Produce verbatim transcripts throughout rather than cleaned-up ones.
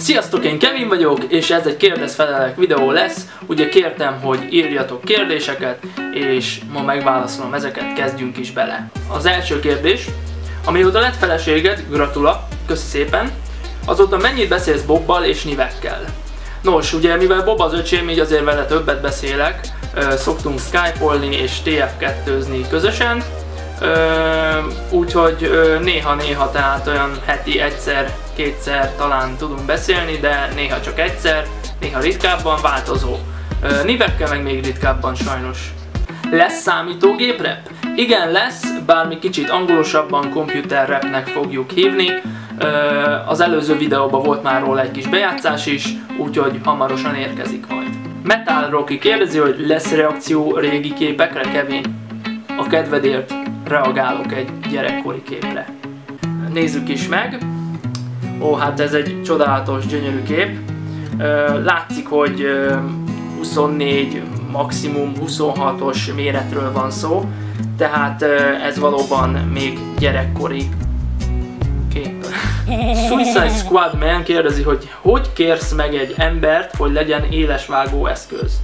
Sziasztok, én Kevin vagyok, és ez egy kérdez-felelek videó lesz. Ugye kértem, hogy írjatok kérdéseket, és ma megválaszolom ezeket, kezdjünk is bele. Az első kérdés: amióta lett feleséged, gratula, köszi szépen, azóta mennyit beszélsz Bobbal és Nivekkel? Nos, ugye mivel Bob az öcsém, így azért vele többet beszélek, szoktunk skype-olni és té ef kettőzni közösen, úgyhogy néha-néha, tehát olyan heti egyszer, kétszer talán tudunk beszélni, de néha csak egyszer, néha ritkábban, változó. Nivekkel meg még ritkábban sajnos. Lesz számítógép rap? Igen, lesz, bár mi kicsit angolosabban computer rapnek fogjuk hívni. Az előző videóban volt már róla egy kis bejátszás is, úgyhogy hamarosan érkezik majd. Metal Rocky kérdezi, hogy lesz reakció régi képekre, Kevin? A kedvedért reagálok egy gyerekkori képre. Nézzük is meg. Ó, hát ez egy csodálatos, gyönyörű kép. Látszik, hogy huszonnégy, maximum huszonhatos méretről van szó, tehát ez valóban még gyerekkori kép. Suicide Squad Man kérdezi, hogy hogy kérsz meg egy embert, hogy legyen élesvágó eszköz?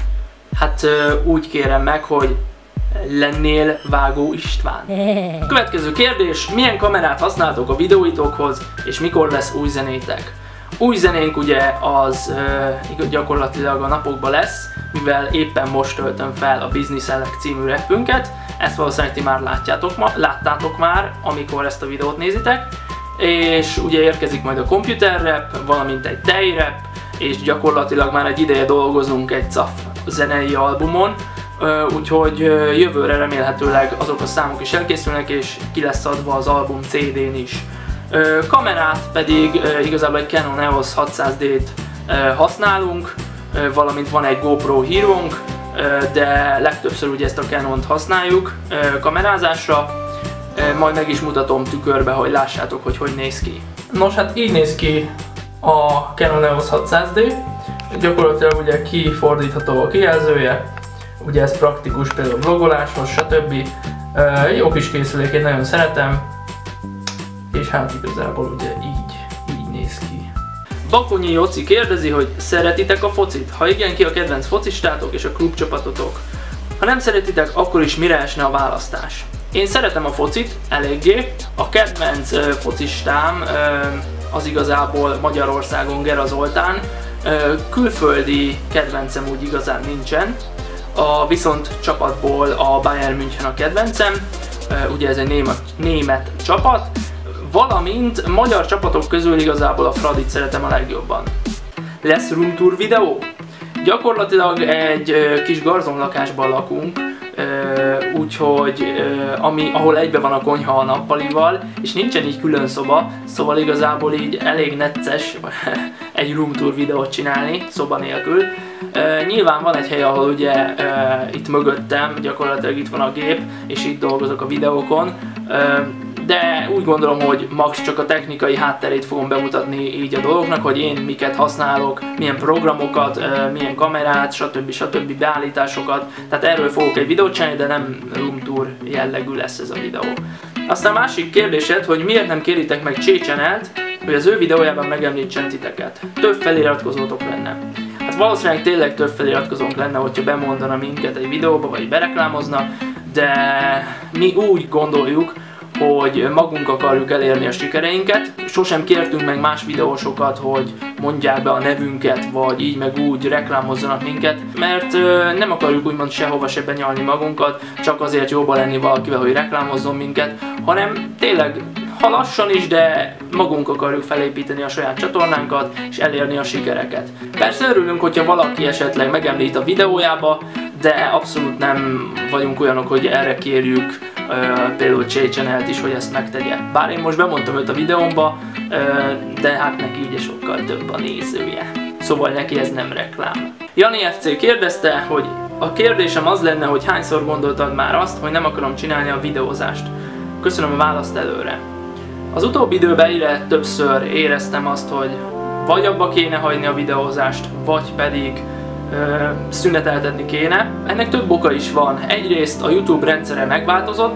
Hát úgy kérem meg, hogy lennél Vágó István. Következő kérdés: milyen kamerát használtok a videóitokhoz, és mikor lesz új zenétek? Új zenénk ugye az uh, gyakorlatilag a napokban lesz, mivel éppen most töltöm fel a Business Select című rappünket. Ezt valószínűleg ti már látjátok ma, láttátok már, amikor ezt a videót nézitek. És ugye érkezik majd a computer rap, valamint egy tej rap, és gyakorlatilag már egy ideje dolgozunk egy caf zenei albumon. Úgyhogy jövőre remélhetőleg azok a számok is elkészülnek, és ki lesz adva az album cé dén is. Kamerát pedig igazából egy Canon E O S hatszáz D-t használunk, valamint van egy GoPro Hero-nk, de legtöbbször ugye ezt a Canont használjuk kamerázásra. Majd meg is mutatom tükörbe, hogy lássátok, hogy hogy néz ki. Nos, hát így néz ki a Canon E O S hatszáz D. Gyakorlatilag ugye kifordítható a kijelzője. Ugye ez praktikus például vlogoláshoz, stb. Uh, jó kis készülék, én nagyon szeretem. És hát igazából ugye így, így néz ki. Bakonyi Jóci kérdezi, hogy szeretitek a focit? Ha igen, ki a kedvenc focistátok és a klubcsapatotok? Ha nem szeretitek, akkor is mire esne a választás? Én szeretem a focit, eléggé. A kedvenc uh, focistám uh, az igazából Magyarországon Gera Zoltán. Uh, külföldi kedvencem úgy igazán nincsen. A viszont csapatból a Bayern München a kedvencem, ugye ez egy német, német csapat, valamint magyar csapatok közül igazából a Fradit szeretem a legjobban. Lesz room tour videó? Gyakorlatilag egy kis garzonlakásban lakunk, úgyhogy ami, ahol egybe van a konyha a nappalival, és nincsen így külön szoba, szóval igazából így elég necces egy room tour videót csinálni, szoba nélkül. Uh, nyilván van egy hely, ahol ugye uh, itt mögöttem, gyakorlatilag itt van a gép, és itt dolgozok a videókon, uh, de úgy gondolom, hogy max csak a technikai hátterét fogom bemutatni így a dolgoknak, hogy én miket használok, milyen programokat, uh, milyen kamerát, stb. stb. Beállításokat, tehát erről fogok egy videót csinálni, de nem room tour jellegű lesz ez a videó. Aztán másik kérdésed, hogy miért nem kéritek meg Csé Channelt, hogy az ő videójában megemlítsen titeket. Több feliratkozótok lenne. Hát valószínűleg tényleg több feliratkozónk lenne, hogyha bemondana minket egy videóba, vagy bereklámozna, de mi úgy gondoljuk, hogy magunk akarjuk elérni a sikereinket. Sosem kértünk meg más videósokat, hogy mondják be a nevünket, vagy így meg úgy reklámozzanak minket, mert ö, nem akarjuk úgymond sehova se benyalni magunkat, csak azért jóba lenni valakivel, hogy reklámozzon minket, hanem tényleg, ha lassan is, de magunk akarjuk felépíteni a saját csatornánkat, és elérni a sikereket. Persze örülünk, hogyha valaki esetleg megemlít a videójába, de abszolút nem vagyunk olyanok, hogy erre kérjük uh, például Csé Channelt is, hogy ezt megtegye. Bár én most bemondtam őt a videómba, uh, de hát neki ugye sokkal több a nézője. Szóval neki ez nem reklám. Jani ef cé kérdezte, hogy a kérdésem az lenne, hogy hányszor gondoltad már azt, hogy nem akarom csinálni a videózást. Köszönöm a választ előre. Az utóbbi időben egyre többször éreztem azt, hogy vagy abba kéne hagyni a videózást, vagy pedig ö, szüneteltetni kéne. Ennek több oka is van. Egyrészt a YouTube rendszere megváltozott,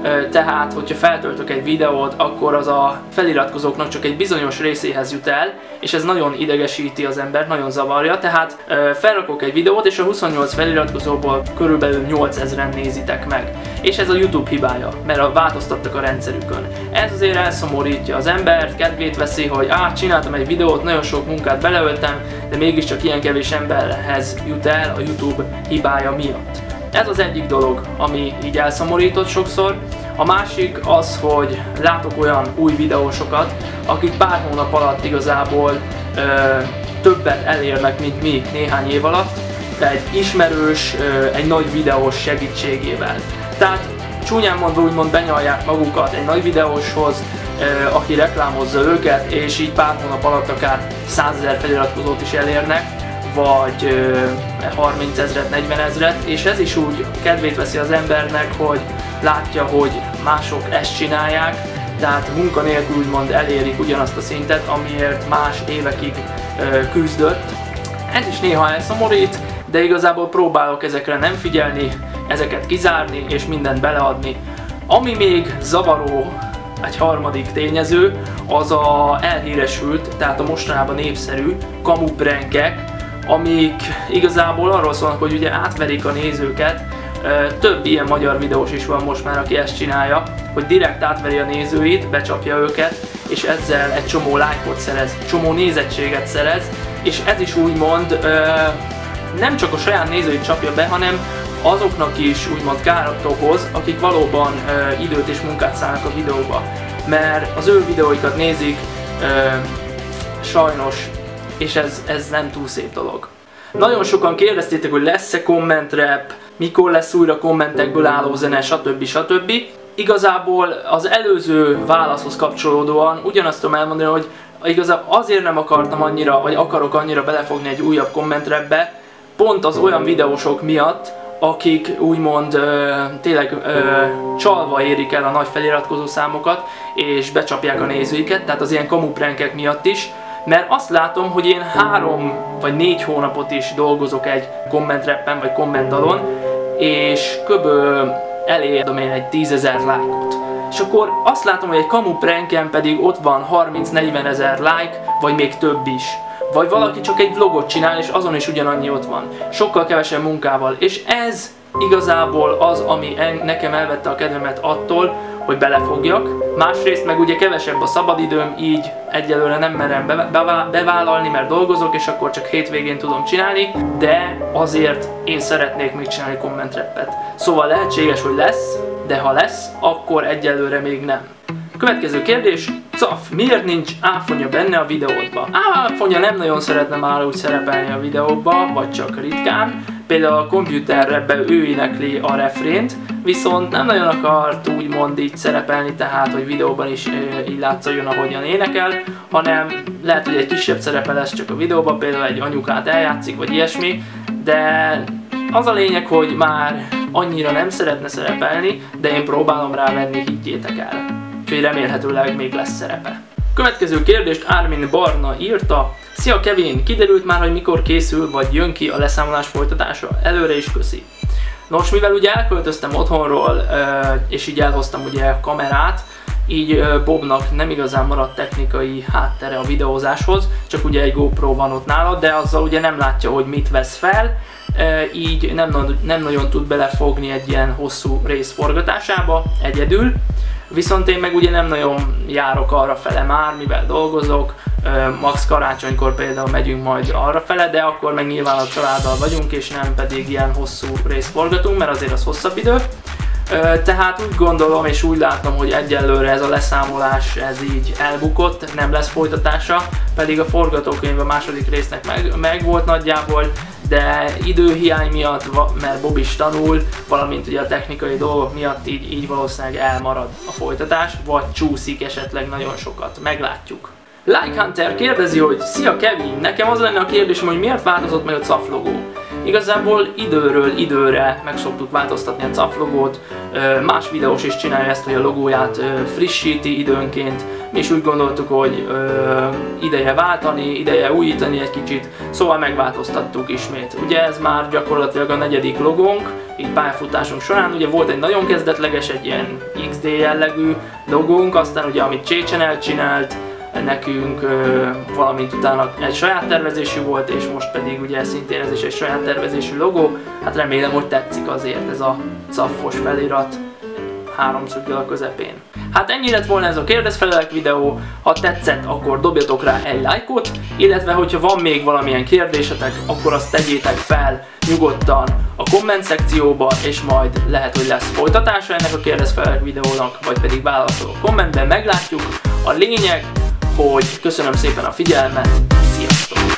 tehát hogyha feltöltök egy videót, akkor az a feliratkozóknak csak egy bizonyos részéhez jut el, és ez nagyon idegesíti az embert, nagyon zavarja, tehát felrakok egy videót, és a huszonnyolc feliratkozóból körülbelül nyolcezren nézitek meg. És ez a YouTube hibája, mert változtattak a rendszerükön. Ez azért elszomorítja az embert, kedvét veszi, hogy á, csináltam egy videót, nagyon sok munkát beleöltem, de mégiscsak ilyen kevés emberhez jut el a YouTube hibája miatt. Ez az egyik dolog, ami így elszomorított sokszor. A másik az, hogy látok olyan új videósokat, akik pár hónap alatt igazából ö, többet elérnek, mint mi néhány év alatt, egy ismerős, ö, egy nagy videós segítségével. Tehát csúnyán mondva úgymond benyalják magukat egy nagy videóshoz, ö, aki reklámozza őket, és így pár hónap alatt akár százezer feliratkozót is elérnek, vagy harmincezret, negyvenezret, és ez is úgy kedvét veszi az embernek, hogy látja, hogy mások ezt csinálják, tehát munkanélkül úgymond elérik ugyanazt a szintet, amiért más évekig ö, küzdött. Ez is néha elszomorít, de igazából próbálok ezekre nem figyelni, ezeket kizárni és mindent beleadni. Ami még zavaró, egy harmadik tényező, az a elhíresült, tehát a mostanában népszerű kamu prankek, amik igazából arról szólnak, hogy ugye átverik a nézőket. Több ilyen magyar videós is van most már, aki ezt csinálja, hogy direkt átveri a nézőit, becsapja őket, és ezzel egy csomó lájkot szerez, csomó nézettséget szerez, és ez is úgymond nem csak a saját nézőit csapja be, hanem azoknak is úgymond kárt okoz, akik valóban időt és munkát szállnak a videóba, mert az ő videóikat nézik sajnos, és ez, ez nem túl szép dolog. Nagyon sokan kérdeztétek, hogy lesz-e kommentrap, mikor lesz újra kommentekből álló zene, stb. stb. Igazából az előző válaszhoz kapcsolódóan ugyanazt tudom elmondani, hogy igazából azért nem akartam annyira, vagy akarok annyira belefogni egy újabb kommentrapbe, pont az olyan videósok miatt, akik úgymond ö, tényleg ö, csalva érik el a nagy feliratkozó számokat, és becsapják a nézőiket, tehát az ilyen kamu prankek miatt is. Mert azt látom, hogy én három vagy négy hónapot is dolgozok egy kommentrappen vagy kommentdalon, és kb. Elér én egy tízezer lájkot. És akkor azt látom, hogy egy kamu pranken pedig ott van harminc-negyven ezer like, vagy még több is. Vagy valaki csak egy vlogot csinál, és azon is ugyanannyi ott van. Sokkal kevesebb munkával. És ez igazából az, ami nekem elvette a kedvemet attól, hogy belefogjak. Másrészt meg ugye kevesebb a szabadidőm, így egyelőre nem merem bevállalni, mert dolgozok, és akkor csak hétvégén tudom csinálni, de azért én szeretnék még csinálni kommentrappet. Szóval lehetséges, hogy lesz, de ha lesz, akkor egyelőre még nem. Következő kérdés, Caf, miért nincs áfonya benne a videódban? Áfonya nem nagyon szeretne már úgy szerepelni a videókban, vagy csak ritkán. Például a Computer Rapben ő énekli a refrént, viszont nem nagyon akart úgymond így szerepelni, tehát hogy videóban is e, így látszódjon, ahogyan énekel, hanem lehet, hogy egy kisebb szerepe lesz csak a videóban, például egy anyukát eljátszik, vagy ilyesmi, de az a lényeg, hogy már annyira nem szeretne szerepelni, de én próbálom rá venni, higgyétek el. Úgyhogy remélhetőleg még lesz szerepe. Következő kérdést Armin Barna írta. Szia Kevin, kiderült már, hogy mikor készül vagy jön ki a leszámolás folytatása? Előre is köszi. Nos, mivel ugye elköltöztem otthonról, és így elhoztam ugye a kamerát, így Bobnak nem igazán maradt technikai háttere a videózáshoz, csak ugye egy GoPro van ott nála, de azzal ugye nem látja, hogy mit vesz fel, így nem, nem nagyon tud belefogni egy ilyen hosszú rész forgatásába egyedül. Viszont én meg ugye nem nagyon járok arra fele már, mivel dolgozok, max karácsonykor például megyünk majd arra fele, de akkor meg nyilván a családdal vagyunk, és nem pedig ilyen hosszú részt forgatunk, mert azért az hosszabb idő. Tehát úgy gondolom és úgy látom, hogy egyelőre ez a leszámolás ez így elbukott, nem lesz folytatása, pedig a forgatókönyv a második résznek meg, meg volt nagyjából, de időhiány miatt, mert Bob is tanul, valamint ugye a technikai dolgok miatt így, így valószínűleg elmarad a folytatás, vagy csúszik esetleg nagyon sokat, meglátjuk. Like Hunter kérdezi, hogy szia Kevin, nekem az lenne a kérdésem, hogy miért változott meg a Caf logó? Igazából időről időre meg szoktuk változtatni a Caf logót, más videós is csinálja ezt, hogy a logóját frissíti időnként, és úgy gondoltuk, hogy ö, ideje váltani, ideje újítani egy kicsit, szóval megváltoztattuk ismét. Ugye ez már gyakorlatilag a negyedik logónk, így pályafutásunk során. Ugye volt egy nagyon kezdetleges, egy ilyen iksz dé jellegű logónk, aztán ugye amit Csécsen elcsinált nekünk, ö, valamint utána egy saját tervezésű volt, és most pedig ugye szintén ez is egy saját tervezésű logó. Hát remélem, hogy tetszik azért ez a caffos felirat háromszöggel a közepén. Hát ennyi lett volna ez a kérdezfelelek videó, ha tetszett, akkor dobjatok rá egy lájkot, illetve hogyha van még valamilyen kérdésetek, akkor azt tegyétek fel nyugodtan a komment szekcióba, és majd lehet, hogy lesz folytatása ennek a kérdezfelelek videónak, vagy pedig válaszolok kommentben, meglátjuk. A lényeg, hogy köszönöm szépen a figyelmet, sziasztok!